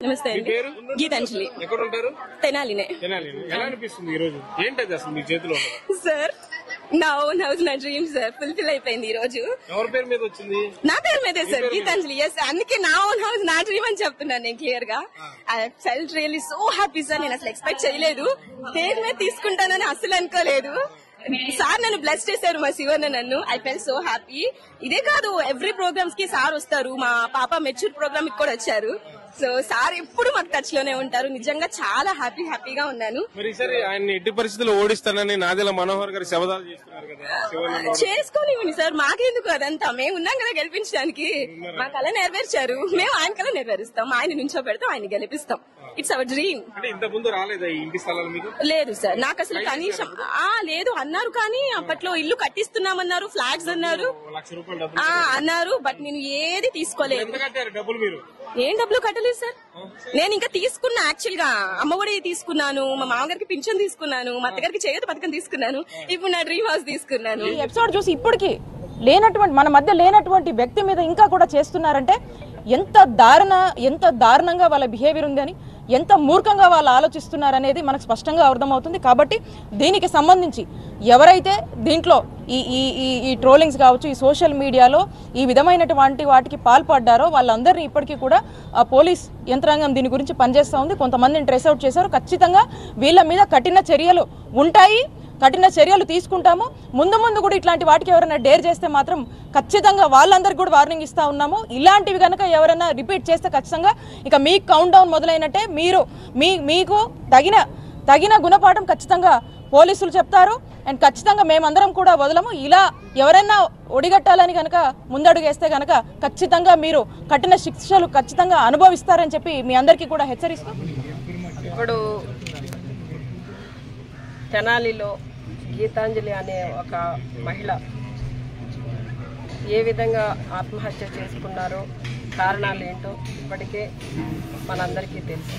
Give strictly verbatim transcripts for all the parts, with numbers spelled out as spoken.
నమస్తే అండి. గీతాంజలి. ఎక్కడ ఉంటారు? తెనాలినే. ఎలా అనిపిస్తుంది ఈ రోజు? ఏంటది అసలు మీ చేతిలో? సార్ నా ఓన్ హౌస్, నా డ్రీమ్ సార్ ఫుల్ఫిల్ అయిపోయింది ఈ రోజు. ఎవరి పేరు మీద వచ్చింది? నా పేరు మీదే సార్, గీతాంజలి. ఎస్, అందుకే నా ఓన్ హౌస్ నా డ్రీమ్ అని చెప్తున్నాను నేను క్లియర్ గా. I felt really so happy sir. నేను అసలు ఎక్స్పెక్ట్ చేయలేదు, పేరు మీద తీసుకుంటానని అసలు అనుకోలేదు. సార్ నన్ను బ్లెస్ చేశారు, మా శివన్న నన్ను. I fell so happy. ఇదే కాదు, ఎవ్రీ ప్రోగ్రామ్స్ కి సార్ వస్తారు. మా పాప మెచ్యూర్ ప్రోగ్రామ్ కి కూడా వచ్చారు. సో సార్ ఎప్పుడు మాకు టచ్ లోనే ఉంటారు. నిజంగా చాలా హ్యాపీ హ్యాపీగా ఉన్నాను. మరి సరే, ఆయన ఎట్టి పరిస్థితుల్లో ఓడిస్తానని నాదెళ్ల మనోహర్ గారు శబదాలు చేస్తున్నారు కదా. చేసుకోనివ్వండి సార్, మాకెందుకు అదంతా. మేము ఉన్నాం కదా గెలిపించడానికి. మా కళ నెరవేర్చారు, మేము ఆయన కళ నెరవేరుస్తాం. ఆయన నుంచో పెడతాం, ఆయన గెలిపిస్తాం. It's our dream. అంటే ఇంత ముందు రాలేదా ఈ ఇంటి స్థలాలు మీకు? లేదు సార్, నాకు అసలు కనీసం ఆ లేదు అన్నారు. కానీ అప్పట్లో ఇల్లు కట్టిస్తున్నామన్నారు, ఫ్లాగ్స్ అన్నారు, లక్ష రూపాయలు అన్నారు. బట్ నేను ఏది తీసుకోలేదు. డబ్బులు మీరు ఏం డబ్బులు కట్టలేదు సార్. నేను ఇంకా తీసుకున్నా, యాక్చువల్ గా అమ్మఒడి తీసుకున్నాను, మా మామగారికి పింఛన్ తీసుకున్నాను, మా అత్తగారికి చేయత పథకం తీసుకున్నాను, ఇప్పుడు నా డ్రీమ్ హౌస్ తీసుకున్నాను. ఈ ఎపిసోడ్ చూసి ఇప్పటికీ లేనటువంటి మన మధ్య లేనటువంటి వ్యక్తి మీద ఇంకా కూడా చేస్తున్నారంటే ఎంత దారుణ ఎంత దారుణంగా వాళ్ళ బిహేవియర్ ఉందని, ఎంత మూర్ఖంగా వాళ్ళు ఆలోచిస్తున్నారనేది మనకు స్పష్టంగా అర్థమవుతుంది. కాబట్టి దీనికి సంబంధించి ఎవరైతే దీంట్లో ఈ ఈ ఈ ట్రోలింగ్స్ కావచ్చు, ఈ సోషల్ మీడియాలో ఈ విధమైనటువంటి వాటికి పాల్పడ్డారో వాళ్ళందరినీ ఇప్పటికీ కూడా పోలీస్ యంత్రాంగం దీని గురించి పనిచేస్తూ ఉంది. కొంతమందిని ట్రేస్ అవుట్ చేశారు. ఖచ్చితంగా వీళ్ళ మీద కఠిన చర్యలు ఉంటాయి, కఠిన చర్యలు తీసుకుంటాము. ముందు ముందు కూడా ఇట్లాంటి వాటికి ఎవరైనా డేర్ చేస్తే మాత్రం ఖచ్చితంగా వాళ్ళందరికీ కూడా వార్నింగ్ ఇస్తా ఉన్నాము. ఇలాంటివి కనుక ఎవరైనా రిపీట్ చేస్తే ఖచ్చితంగా ఇక మీ కౌంట్ డౌన్ మొదలైనట్టే. మీరు మీ మీకు తగిన తగిన గుణపాఠం ఖచ్చితంగా పోలీసులు చెప్తారు. అండ్ ఖచ్చితంగా మేమందరం కూడా వదలము. ఇలా ఎవరైనా ఒడిగట్టాలని కనుక ముందడుగేస్తే కనుక ఖచ్చితంగా మీరు కఠిన శిక్షలు ఖచ్చితంగా అనుభవిస్తారని చెప్పి మీ అందరికీ కూడా హెచ్చరిస్తాం. ఇప్పుడు తెనాలిలో గీతాంజలి అనే ఒక మహిళ ఏ విధంగా ఆత్మహత్య చేసుకున్నారో, కారణాలు ఏంటో ఇప్పటికే మనందరికీ తెలుసు.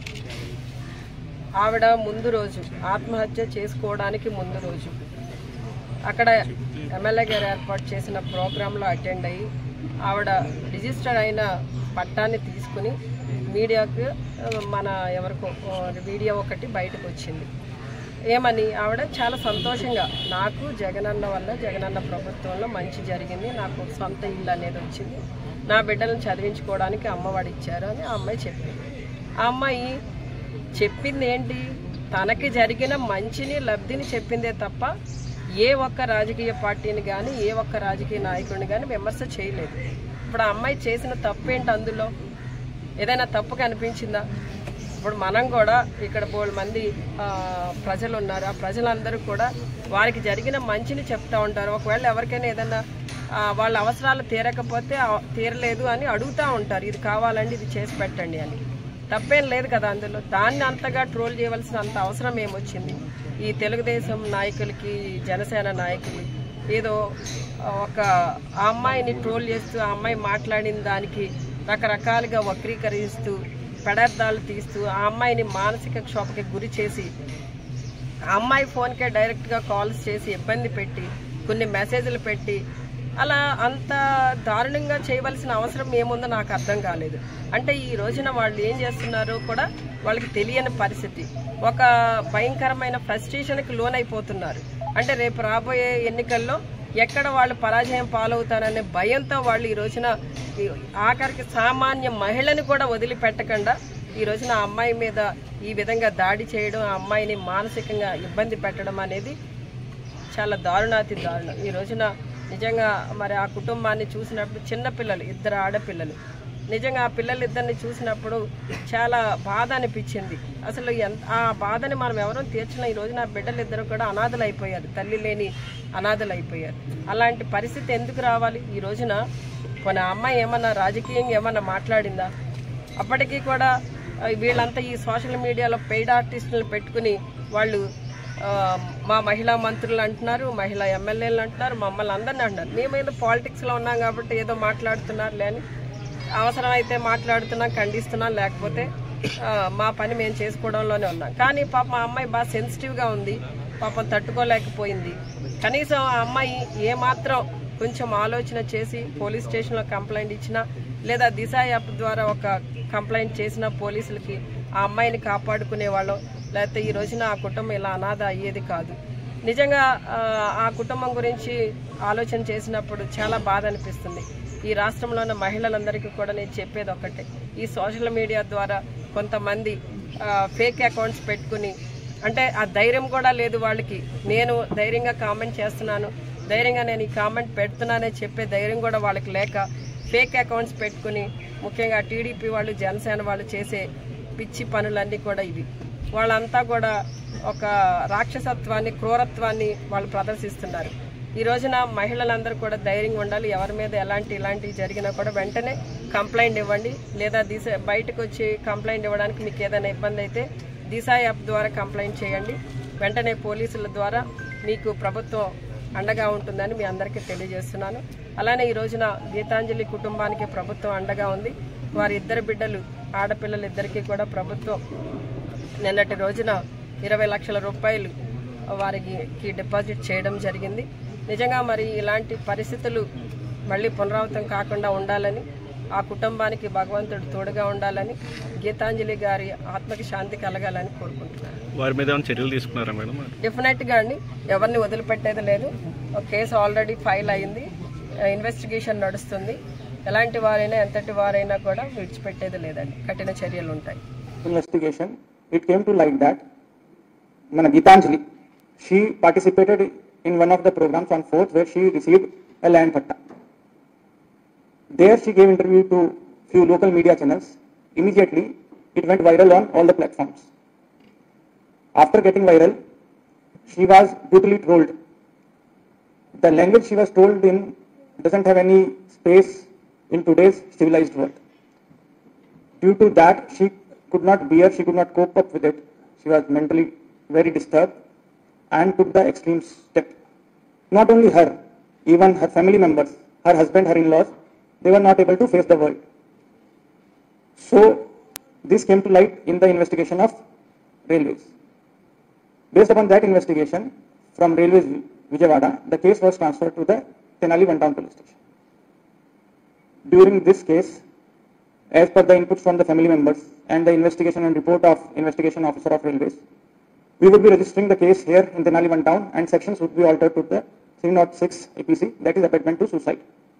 ఆవిడ ముందు రోజు ఆత్మహత్య చేసుకోవడానికి ముందు రోజు అక్కడ ఎమ్మెల్యే గారు ఏర్పాటు చేసిన ప్రోగ్రాంలో అటెండ్ అయ్యి ఆవిడ రిజిస్టర్ అయిన పట్టాన్ని తీసుకుని మీడియాకు మన ఎవరికో వీడియో ఒకటి బయటకు వచ్చింది. ఏమని ఆవిడ చాలా సంతోషంగా, నాకు జగనన్న వల్ల జగనన్న ప్రభుత్వంలో మంచి జరిగింది, నాకు సొంత ఇల్లు అనేది వచ్చింది, నా బిడ్డలను చదివించుకోవడానికి అమ్మఒడి ఇచ్చారు అని ఆ అమ్మాయి చెప్పింది. ఆ అమ్మాయి చెప్పింది ఏంటి? తనకి జరిగిన మంచిని లబ్ధిని చెప్పిందే తప్ప ఏ ఒక్క రాజకీయ పార్టీని కానీ ఏ ఒక్క రాజకీయ నాయకుడిని కానీ విమర్శ చేయలేదు. ఇప్పుడు ఆ అమ్మాయి చేసిన తప్పు ఏంటి? అందులో ఏదైనా తప్పు కనిపించిందా? ఇప్పుడు మనం కూడా ఇక్కడ బోల్డ్ మంది ప్రజలు ఉన్నారు. ఆ ప్రజలందరూ కూడా వారికి జరిగిన మంచిని చెప్తూ ఉంటారు. ఒకవేళ ఎవరికైనా ఏదైనా వాళ్ళ అవసరాలు తీరకపోతే తీరలేదు అని అడుగుతూ ఉంటారు, ఇది కావాలండి, ఇది చేసి పెట్టండి అని. తప్పేం లేదు కదా అందులో. దాన్ని అంతగా ట్రోల్ చేయవలసిన అంత అవసరం ఏమొచ్చింది? ఈ తెలుగుదేశం నాయకులకి, జనసేన నాయకులు ఏదో ఒక ఆ అమ్మాయిని ట్రోల్ చేస్తూ ఆ అమ్మాయి మాట్లాడిన దానికి రకరకాలుగా వక్రీకరిస్తూ పదార్థాలు తీస్తూ ఆ అమ్మాయిని మానసిక క్షోభకి గురి చేసి ఆ అమ్మాయి ఫోన్కే డైరెక్ట్గా కాల్స్ చేసి ఇబ్బంది పెట్టి కొన్ని మెసేజ్లు పెట్టి అలా అంత దారుణంగా చేయవలసిన అవసరం ఏముందో నాకు అర్థం కాలేదు. అంటే ఈ రోజున వాళ్ళు ఏం చేస్తున్నారో కూడా వాళ్ళకి తెలియని పరిస్థితి. ఒక భయంకరమైన ఫ్రస్ట్రేషన్కి లోనైపోతున్నారు. అంటే రేపు రాబోయే ఎన్నికల్లో ఎక్కడ వాళ్ళు పరాజయం పాలవుతారనే భయంతో వాళ్ళు ఈ రోజున ఆఖరికి సామాన్య మహిళని కూడా వదిలిపెట్టకుండా ఈ రోజున ఆ అమ్మాయి మీద ఈ విధంగా దాడి చేయడం, ఆ అమ్మాయిని మానసికంగా ఇబ్బంది పెట్టడం అనేది చాలా దారుణాతి దారుణం. ఈ రోజున నిజంగా మరి ఆ కుటుంబాన్ని చూసినప్పుడు, చిన్నపిల్లలు ఇద్దరు ఆడపిల్లలు, నిజంగా ఆ పిల్లలిద్దరిని చూసినప్పుడు చాలా బాధ అనిపించింది. అసలు ఎంత ఆ బాధని మనం ఎవరూ తీర్చిన ఈ రోజున ఆ బిడ్డలిద్దరూ కూడా అనాథలు అయిపోయారు, తల్లి లేని అనాథలు అయిపోయారు. అలాంటి పరిస్థితి ఎందుకు రావాలి? ఈ రోజున మన అమ్మాయి ఏమన్నా రాజకీయంగా ఏమన్నా మాట్లాడిందా? అప్పటికీ కూడా వీళ్ళంతా ఈ సోషల్ మీడియాలో పెయిడ్ ఆర్టిస్టులను పెట్టుకుని వాళ్ళు మా మహిళా మంత్రులు అంటున్నారు, మహిళా ఎమ్మెల్యేలు అంటున్నారు, మమ్మల్ని అందరినీ అంటున్నారు. మేమేదో పాలిటిక్స్లో ఉన్నాం కాబట్టి ఏదో మాట్లాడుతున్నారు లేని, అవసరమైతే మాట్లాడుతున్నాం, ఖండిస్తున్నాం, లేకపోతే మా పని మేము చేసుకోవడంలోనే ఉన్నాం. కానీ పాప మా అమ్మాయి బాగా సెన్సిటివ్గా ఉంది, పాపం తట్టుకోలేకపోయింది. కనీసం ఆ అమ్మాయి ఏమాత్రం కొంచెం ఆలోచన చేసి పోలీస్ స్టేషన్లో కంప్లైంట్ ఇచ్చినా లేదా దిశ యాప్ ద్వారా ఒక కంప్లైంట్ చేసిన పోలీసులకి ఆ అమ్మాయిని కాపాడుకునే వాళ్ళం, లేకపోతే ఈ రోజున ఆ కుటుంబం ఇలా అనాథ అయ్యేది కాదు. నిజంగా ఆ కుటుంబం గురించి ఆలోచన చేసినప్పుడు చాలా బాధ అనిపిస్తుంది. ఈ రాష్ట్రంలో ఉన్న మహిళలందరికీ కూడా నేను చెప్పేది ఒకటే, ఈ సోషల్ మీడియా ద్వారా కొంతమంది ఫేక్ అకౌంట్స్ పెట్టుకుని, అంటే ఆ ధైర్యం కూడా లేదు వాళ్ళకి, నేను ధైర్యంగా కామెంట్ చేస్తున్నాను, ధైర్యంగా నేను ఈ కామెంట్ పెడుతున్నానని చెప్పే ధైర్యం కూడా వాళ్ళకి లేక ఫేక్ అకౌంట్స్ పెట్టుకుని, ముఖ్యంగా టీడీపీ వాళ్ళు జనసేన వాళ్ళు చేసే పిచ్చి పనులన్నీ కూడా ఇవి. వాళ్ళంతా కూడా ఒక రాక్షసత్వాన్ని, క్రూరత్వాన్ని వాళ్ళు ప్రదర్శిస్తున్నారు. ఈ రోజున మహిళలందరూ కూడా ధైర్యంగా ఉండాలి. ఎవరి మీద ఎలాంటి ఇలాంటివి జరిగినా కూడా వెంటనే కంప్లైంట్ ఇవ్వండి, లేదా దిశ బయటకు వచ్చి కంప్లైంట్ ఇవ్వడానికి మీకు ఏదైనా ఇబ్బంది అయితే దిశ యాప్ ద్వారా కంప్లైంట్ చేయండి. వెంటనే పోలీసుల ద్వారా మీకు ప్రభుత్వం అండగా ఉంటుందని మీ అందరికీ తెలియజేస్తున్నాను. అలానే ఈ రోజున గీతాంజలి కుటుంబానికి ప్రభుత్వం అండగా ఉంది. వారి ఇద్దరు బిడ్డలు ఆడపిల్లలు ఇద్దరికీ కూడా ప్రభుత్వం నిన్నటి రోజున ఇరవై లక్షల రూపాయలు వారికి డిపాజిట్ చేయడం జరిగింది. నిజంగా మరి ఇలాంటి పరిస్థితులు మళ్ళీ పునరావృతం కాకుండా ఉండాలని, ఆ కుటుంబానికి భగవంతుడు తోడుగా ఉండాలని, గీతాంజలి గారి ఆత్మకి శాంతి కలగాలని కోరుకుంటున్నాను. వారి మీద చర్యలు తీసుకున్నారా మేడం? డెఫినెట్గా అండి, ఎవరిని వదిలిపెట్టేది లేదు. ఒక కేసు ఆల్రెడీ ఫైల్ అయింది, ఇన్వెస్టిగేషన్ నడుస్తుంది. ఎలాంటి వారైనా ఎంతటి వారైనా కూడా విడిచిపెట్టేది లేదండి, కఠిన చర్యలు ఉంటాయి. Investigation, it came to light that Mana Geetanjali, she participated in one of the programs on fourth where she received a land patta. There she gave interview to few local media channels. Immediately it went viral on all the platforms. After getting viral, she was brutally trolled. The language she was told in doesn't have any space in today's civilized world. Due to that, she could not bear, she could not cope up with it. She was mentally very disturbed and took the extreme step. Not only her, even her family members, her husband, her in-laws, they were not able to face the world. So this came to light in the investigation of Railways. Based upon that investigation from Railways Vijayawada, the case was transferred to the Tenali One Town Police Station. During this case, as per the inputs from the family members and the investigation and report of investigation officer of Railways, we would be registering the case here in Tenali One Town and sections would be altered to the three oh six A P C, that is abatement to suicide.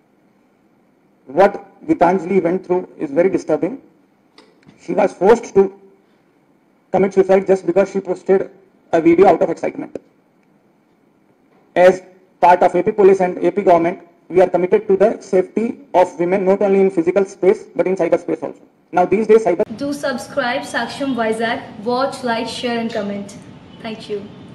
What Geetanjali went through is very disturbing. She was forced to commit suicide just because she posted a video out of excitement. As part of A P Police and A P government, we are committed to the safety of women not only in physical space but in cyberspace also. Now these days cyber... Do subscribe Saksham Vizag, watch, like, share and comment. Thank you.